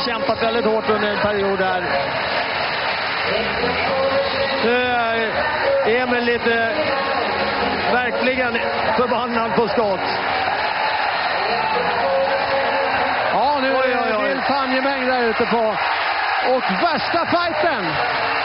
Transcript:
kämpat väldigt hårt under en period här. Nu är Emil lite verkligen förbannad på skott. Ja, nu är det vild fangemängd där ute på. Och värsta fighten